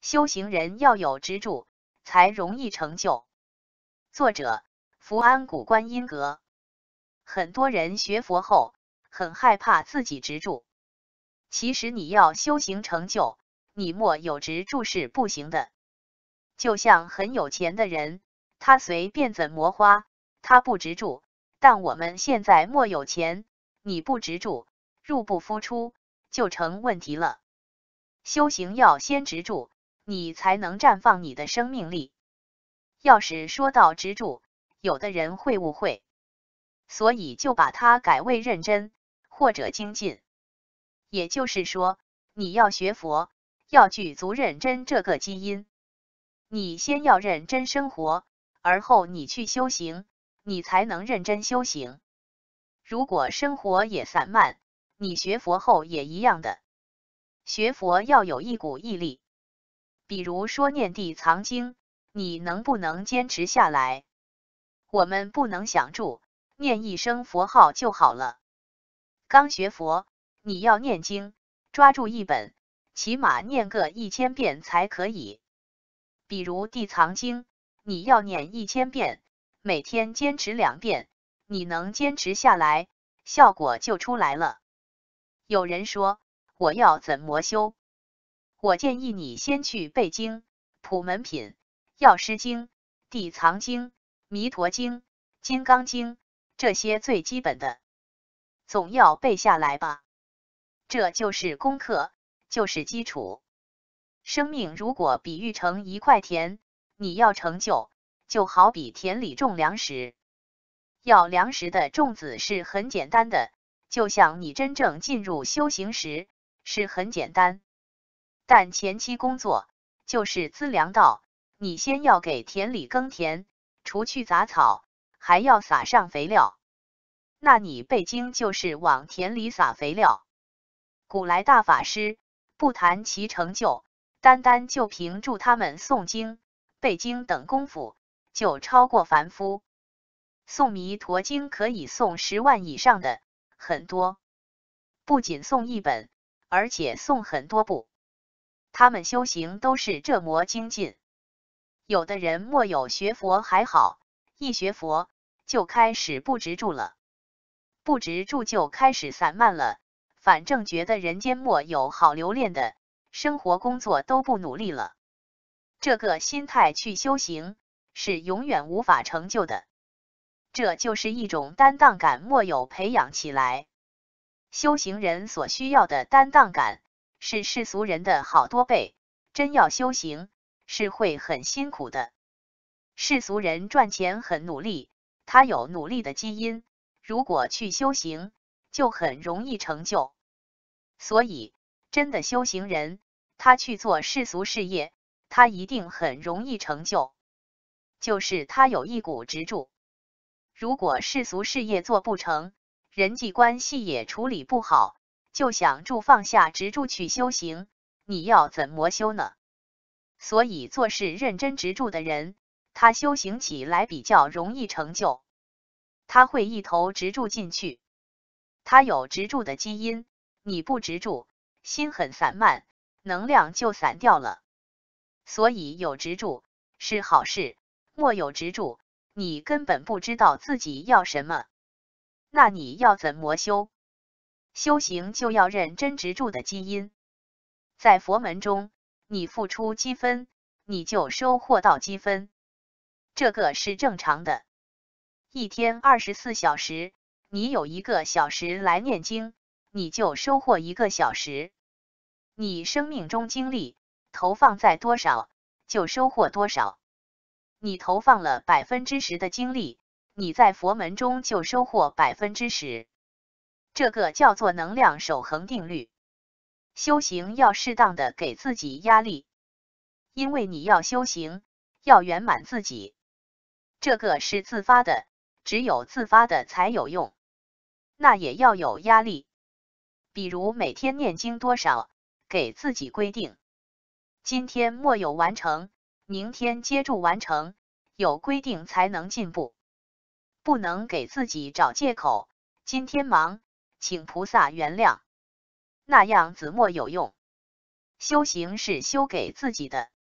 修行人要有执着，才容易成就。作者：福安古观音阁。很多人学佛后，很害怕自己执着。其实你要修行成就，你莫有执着是不行的。就像很有钱的人，他随便怎么花，他不执着。但我们现在莫有钱，你不执着，入不敷出，就成问题了。修行要先执着，你才能绽放你的生命力。要是说到执着，有的人会误会，所以就把它改为认真或者精进。也就是说，你要学佛，要具足认真这个基因。你先要认真生活，而后你去修行，你才能认真修行。如果生活也散漫，你学佛后也一样的。学佛要有一股毅力，比如说念地藏经，你能不能坚持下来？我们不能想住，念一声佛号就好了。刚学佛，你要念经，抓住一本，起码念个1000遍才可以。比如地藏经，你要念1000遍，每天坚持2遍，你能坚持下来，效果就出来了。有人说，我要怎么修？我建议你先去背经、普门品、药师经、地藏经、弥陀经、金刚经，这些最基本的，总要背下来吧。这就是功课，就是基础。生命如果比喻成一块田，你要成就，就好比田里种粮食。要粮食的种子是很简单的，就像你真正进入修行时是很简单。但前期工作就是资粮道，你先要给田里耕田，除去杂草，还要撒上肥料。那你背经就是往田里撒肥料。古来大法师不谈其成就，单单就凭助他们诵经、背经等功夫，就超过凡夫。诵弥陀经可以诵10万以上的，很多。不仅诵一本，而且诵很多部。他们修行都是这么精进。有的人莫有学佛还好，一学佛就开始不执着了，不执着就开始散漫了，反正觉得人间莫有好留恋的，生活工作都不努力了。这个心态去修行，是永远无法成就的。这就是一种担当感莫有培养起来。修行人所需要的担当感，是世俗人的好多倍，真要修行，是会很辛苦的。世俗人赚钱很努力，他有努力的基因，如果去修行，就很容易成就。所以，真的修行人，他去做世俗事业，他一定很容易成就，就是他有一股执着。如果世俗事业做不成，人际关系也处理不好，就想住放下执着去修行，你要怎么修呢？所以做事认真执着的人，他修行起来比较容易成就。他会一头执着进去，他有执着的基因，你不执着，心很散漫，能量就散掉了。所以有执着是好事，莫有执着，你根本不知道自己要什么。那你要怎么修？修行就要认真执着的基因。在佛门中，你付出积分，你就收获到积分，这个是正常的。一天24小时，你有1个小时来念经，你就收获1个小时。你生命中精力投放在多少，就收获多少。你投放了10%的精力，你在佛门中就收获10%。这个叫做能量守恒定律。修行要适当的给自己压力，因为你要修行，要圆满自己。这个是自发的，只有自发的才有用。那也要有压力，比如每天念经多少，给自己规定。今天莫有完成，明天接住完成，有规定才能进步。不能给自己找借口，今天忙，请菩萨原谅，那样子莫有用。修行是修给自己的。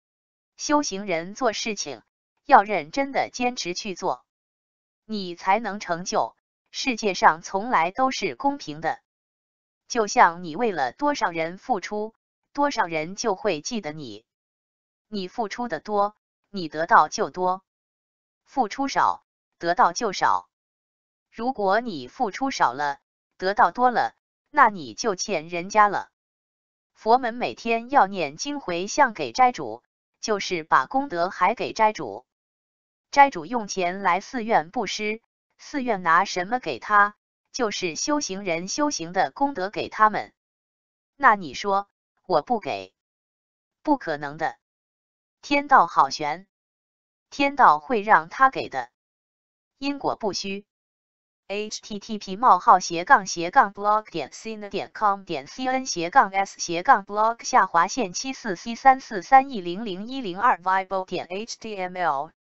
修行人做事情要认真的坚持去做，你才能成就。世界上从来都是公平的，就像你为了多少人付出，多少人就会记得你。你付出的多，你得到就多；付出少，得到就少。如果你付出少了，得到多了，那你就欠人家了。佛门每天要念经回向给斋主，就是把功德还给斋主。斋主用钱来寺院布施，寺院拿什么给他，就是修行人修行的功德给他们。那你说我不给？不可能的。天道好玄，天道会让他给的，因果不虚。http://blog.sina.com.cn/blog/s/blog/74C3431002vibo.html